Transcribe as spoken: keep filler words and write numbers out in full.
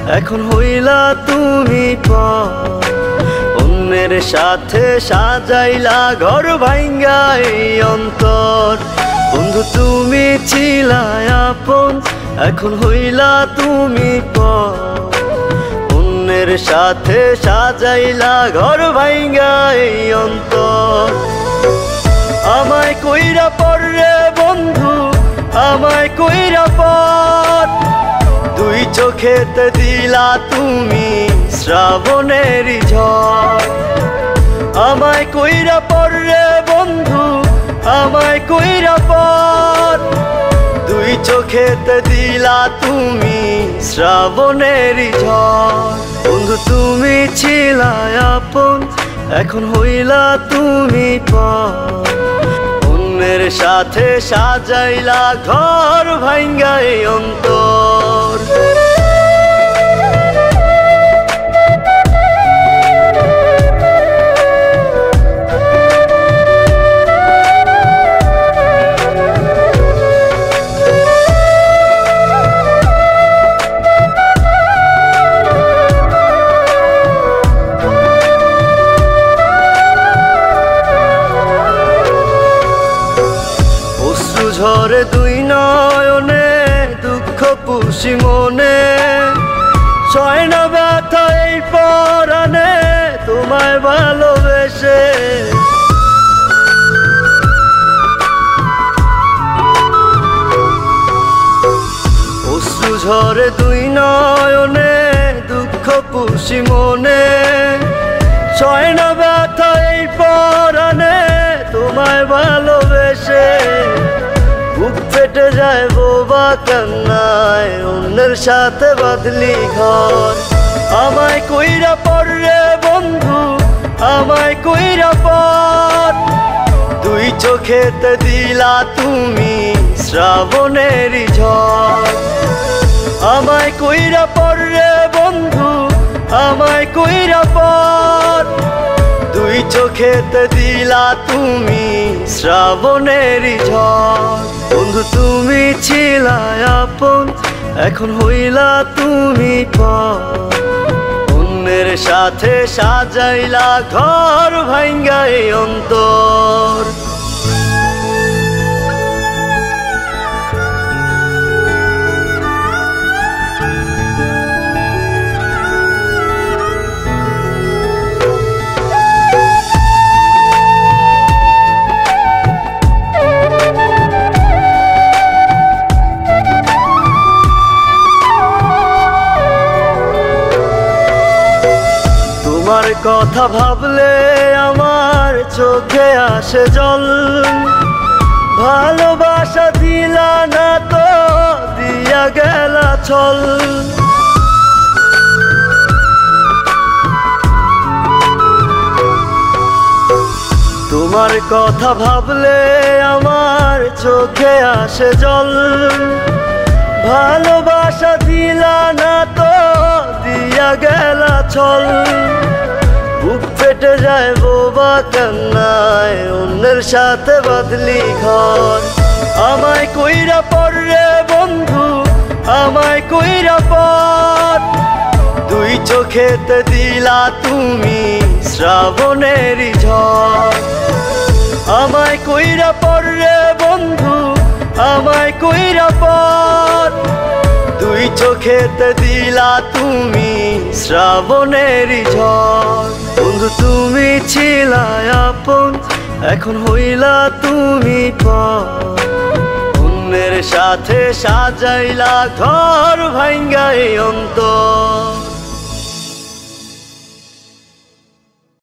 এখন হইলা তুমি পর। অন্যের সাথে সাজাইলা ঘর ভাঙ্গা এই অন্তর। বন্ধু তুমি ছিলা আপন, এখন হইলা তুমি পর। অন্যের সাথে সাজাইলা ঘর ভাঙ্গা এই অন্তর। আমায় কইরা পড়রে বন্ধু, আমায় কইরা পর। দুই চোখেতে দিলা তুমি শ্রাবণের ঝড়। আমায় কইরা পড়রে বন্ধু, আমায় কইরা পর। দুই চোখেতে দিলা তুমি শ্রাবণের ঝড়। বন্ধু তুমি ছিলা আপন, এখন হইলা তুমি পর। অন্যের সাথে সাজাইলা ঘর ভাঙ্গা এই অন্তর। ঝরে দুই নয়নে দুঃখ পুষি মনে, ছয় না ব্যথা এই পরাণে তোমায় ভালোবেসে। অশ্রু ঝরে দুই নয়নে দুঃখ পুষি মনে, ছয় না ব্যথা এই পরাণে তোমায় ভালোবেসে। বুক ফেটে যায় বোবা কান্নায়, অন্যের সাথে বাঁধলি ঘর। আমায় কইরা পড়রে বন্ধু, আমায় কইরা পর। দুই চোখেতে দিলা তুমি শ্রাবণের ঝড়। আমায় কইরা পড়রে বন্ধু, আমায় কইরা পর। দুই চোখেতে দিলা তুমি শ্রাবণের ঝড়। বন্ধু তুমি ছিলা আপন, এখন হইলা তুমি পর। অন্যের সাথে সাজাইলা ঘর ভাঙ্গা এই অন্তর। তোমার কথা ভাবলে আমার চোখে আসে জল। ভালোবাসা দিলা না তো দিয়া গেলা ছল। তোমার কথা ভাবলে আমার চোখে আসে জল। ভালোবাসা দিলা না তো দিয়া গেলা ছল। বুক ফেটে যায় বোবা কান্নায়, অন্যের সাথে বাঁধলি ঘর। আমায় কইরা পড়রে বন্ধু, আমায় কইরা পর। দুই চোখেতে দিলা তুমি শ্রাবণের ঝড়। আমায় কইরা পড়রে বন্ধু, আমায় কইরা পর। দুই চোখেতে দিলা তুমি শ্রাবণের ঝড়। বন্ধু তুমি ছিলা আপন, এখন হইলা তুমি পর। অন্যের সাথে সাজাইলা ঘর ভাঙ্গা এই অন্তর।